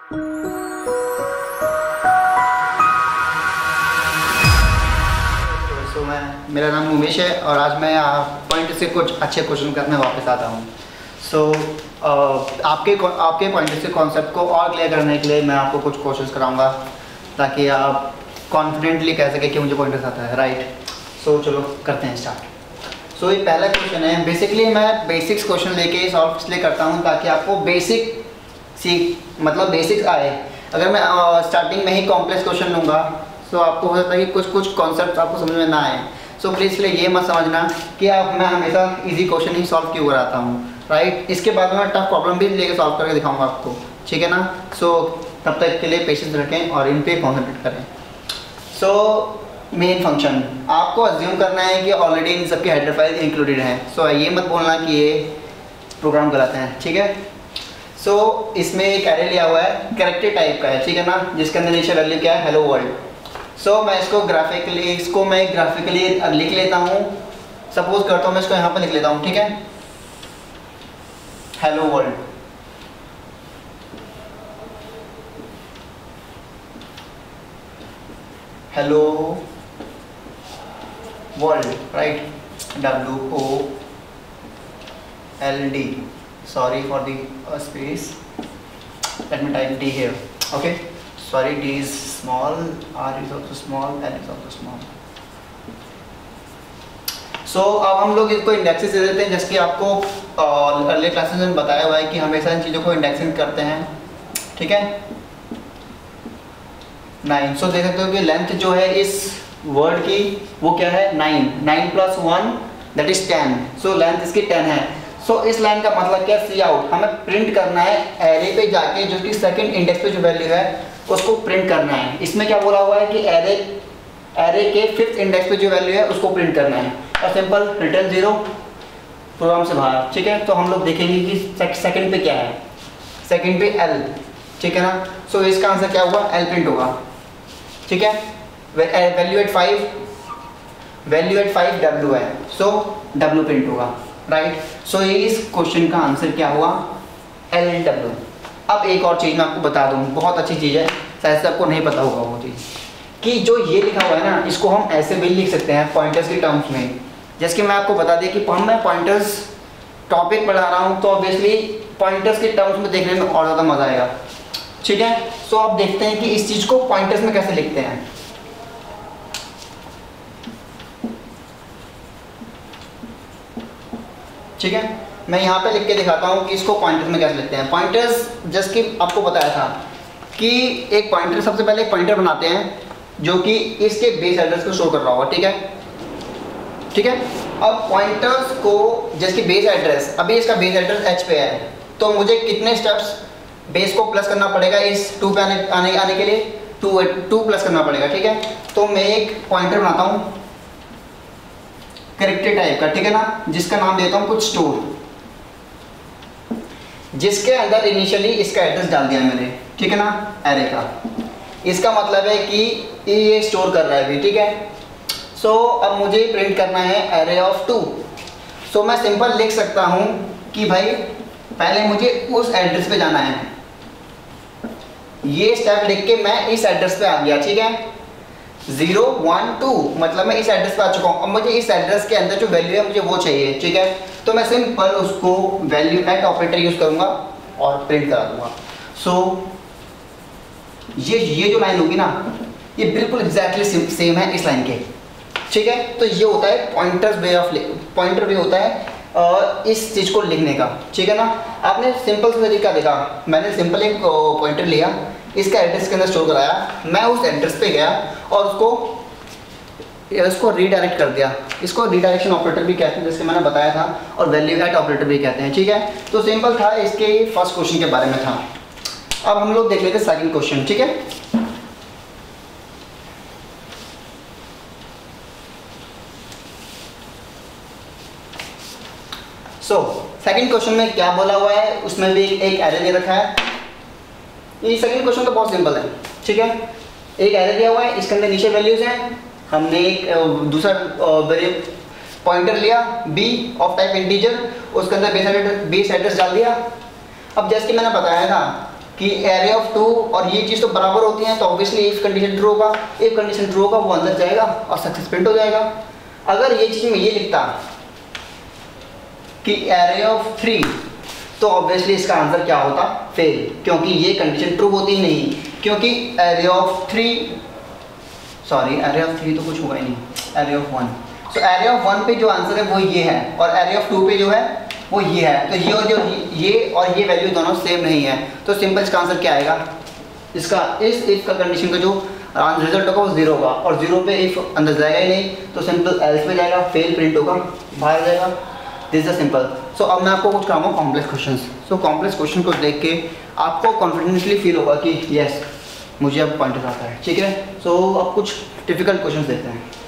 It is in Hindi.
मेरा नाम उमेश है और आज मैं पॉइंट से कुछ अच्छे क्वेश्चन करने वापस आता हूँ। आपके पॉइंट से कॉन्सेप्ट को और क्लियर करने के लिए मैं आपको कुछ क्वेश्चंस कराऊंगा ताकि आप कॉन्फिडेंटली कह सकें कि मुझे पॉइंटर्स आता है, राइट। चलो करते हैं स्टार्ट। ये पहला क्वेश्चन है। बेसिकली मैं बेसिक्स क्वेश्चन लेके सॉल्व इसलिए करता हूँ ताकि आपको बेसिक्स आए। अगर मैं स्टार्टिंग में ही कॉम्प्लेक्स क्वेश्चन लूँगा तो आपको हो सकता है कि कुछ कॉन्सेप्ट आपको समझ में ना आए। प्लीज़ इसलिए ये मत समझना कि मैं हमेशा इजी क्वेश्चन ही सॉल्व क्यों कराता हूँ, राइट। इसके बाद मैं टफ प्रॉब्लम भी लेके सॉल्व करके दिखाऊंगा आपको, ठीक है ना। तब तक के लिए पेशेंस रखें और इन पे कॉन्सेंट्रेट करें। मेन फंक्शन आपको अज्यूम करना है कि ऑलरेडी इन सबके हेडर फाइल इंक्लूडेड हैं। ये मत बोलना कि ये प्रोग्राम गलत है, ठीक है। इसमें एक एरे लिया हुआ है, कैरेक्टर टाइप का है, ठीक है ना, जिसके अंदर इनिशियल वैल्यू क्या है, हेलो वर्ल्ड। मैं इसको ग्राफिकली लिख लेता हूँ। सपोज करता हूँ मैं इसको यहाँ पर लिख लेता हूँ, ठीक है, hello world. Hello world, right, WOLD। Sorry for the space. Let me type D here. Okay. Sorry, D is small, R is also small, L is also small. अब हम लोग इसको इंडेक्सेस दे देते हैं, जैसे कि आपको अर्ली क्लासेस में बताया हुआ है कि हमेशा इन चीज़ों को इंडेक्सिंग करते हैं, ठीक है। 9। देख सकते हो कि लेंथ जो है इस वर्ड की वो क्या है, 9 + 1 दैट इज 10। लेंथ इसकी 10 है। इस लाइन का मतलब क्या है, सी आउट। हमें प्रिंट करना है एरे पे जाके, जो कि सेकंड इंडेक्स पे जो वैल्यू है उसको प्रिंट करना है। इसमें क्या बोला हुआ है कि एरे के 5th इंडेक्स पे जो वैल्यू है उसको प्रिंट करना है, और सिंपल रिटर्न 0 प्रोग्राम से बाहर, ठीक है। हम लोग देखेंगे कि सेकंड पे क्या है, सेकंड पे L, ठीक है ना। इसका आंसर क्या होगा, L प्रिंट होगा, ठीक है। वैल्यू एट 5 W है, W प्रिंट होगा, राइट। इस क्वेश्चन का आंसर क्या हुआ, LW। अब एक और चीज़ मैं आपको बता दूं, बहुत अच्छी चीज़ है, शायद से आपको नहीं पता होगा वो चीज़, कि जो ये लिखा हुआ है ना, इसको हम ऐसे भी लिख सकते हैं पॉइंटर्स के टर्म्स में। जैसे कि मैं आपको बता दें कि मैं पॉइंटर्स टॉपिक पढ़ा रहा हूँ, तो ऑब्वियसली पॉइंटर्स के टर्म्स में देखने में और ज़्यादा मज़ा आएगा, ठीक है। आप देखते हैं कि इस चीज़ को पॉइंटर्स में कैसे लिखते हैं। ठीक है, मैं यहाँ पे लिख के दिखाता हूँ कि इसको पॉइंटर्स में कैसे लिखते हैं। पॉइंटर्स जैसे कि आपको बताया था कि एक पॉइंटर, सबसे पहले एक पॉइंटर बनाते हैं जो कि इसके बेस एड्रेस को शो कर रहा होगा, ठीक है, ठीक है। अब पॉइंटर्स को, जैसे कि बेस एड्रेस, अभी इसका बेस एड्रेस H पे है, तो मुझे कितने स्टेप्स बेस को प्लस करना पड़ेगा इस 2 पे आने के लिए, 2 प्लस करना पड़ेगा, ठीक है। मैं एक पॉइंटर बनाता हूँ कैरेक्टर टाइप का, ठीक है ना, जिसका नाम देता हूँ कुछ स्टोर, जिसके अंदर इनिशियली इसका एड्रेस डाल दिया मैंने, ठीक है ना, एरे का। इसका मतलब है कि ये स्टोर कर रहा है अभी, ठीक है। अब मुझे प्रिंट करना है एरे ऑफ 2। मैं सिंपल लिख सकता हूँ कि भाई पहले मुझे उस एड्रेस पे जाना है, ये स्टेप लिख के मैं इस एड्रेस पे आ गया, ठीक है। 0 1 2 मतलब मैं इस एड्रेस पे आ चुका हूँ। अब मुझे इस एड्रेस के अंदर जो वैल्यू है मुझे वो चाहिए, ठीक है। मैं सिंपल उसको वैल्यू एट ऑपरेटर यूज करूंगा और प्रिंट करा दूंगा। ये जो लाइन होगी ना, ये बिल्कुल एग्जैक्टली सेम है इस लाइन के, ठीक है। ये होता है पॉइंटर वे होता है इस चीज को लिखने का, ठीक है ना। आपने सिंपल सा तरीका देखा, मैंने सिंपल एक पॉइंटर लिया, इसका एड्रेस के अंदर स्टोर कराया, मैं उस एड्रेस पे गया और उसको रीडायरेक्ट कर दिया। इसको रीडायरेक्शन ऑपरेटर भी कहते हैं, जैसे मैंने बताया था, और वैल्यू एट ऑपरेटर भी कहते हैं, ठीक है। सिंपल था, इसके फर्स्ट क्वेश्चन के बारे में था। अब हम लोग देख लेते हैं सेकंड क्वेश्चन, ठीक है। सेकंड क्वेश्चन में क्या बोला हुआ है, उसमें भी एक एरे दे रखा है। ये सेकंड क्वेश्चन तो बहुत सिंपल है, ठीक है। एक एरे दिया हुआ है, इसके अंदर इनिशियल वैल्यूज हैं, हमने एक दूसरा पॉइंटर लिया b ऑफ टाइप इंटीजर, उसके अंदर बेस एड्रेस डाल दिया। अब जैसे कि मैंने बताया था कि एरे ऑफ 2 और ये चीज़ तो बराबर होती हैं, तो ऑब्वियसली इफ कंडीशन ट्रू होगा, इफ कंडीशन ट्रू होगा वो अंदर जाएगा और सक्सेस प्रिंट हो जाएगा। अगर ये चीज़ में ये लिखता कि एरे ऑफ 3, तो ऑब्वियसली इसका आंसर क्या होता, फेल, क्योंकि ये कंडीशन ट्रू होती नहीं, क्योंकि एरे ऑफ 3 तो कुछ होगा ही नहीं, array of 1। So array of 1 पे जो आंसर है वो ये है, और एरे ऑफ 2 पे जो है वो ये है। तो ये और ये वैल्यू दोनों सेम नहीं है, तो सिंपल इसका आंसर क्या आएगा, इसका इस इफ का कंडीशन का जो रिजल्ट होगा वो 0 होगा, और 0 पे इफ अंदर जाएगा ही नहीं, तो सिंपल एल्स पे जाएगा, फेल प्रिंट होगा, बाहर जाएगा। This is simple. सो अब मैं आपको कुछ कराऊंगा complex question. So complex question को देख के आपको कॉन्फिडेंटली फील होगा कि यस मुझे अब पॉइंट आता है, ठीक है। सो अब कुछ डिफिकल्ट क्वेश्चन देखते हैं।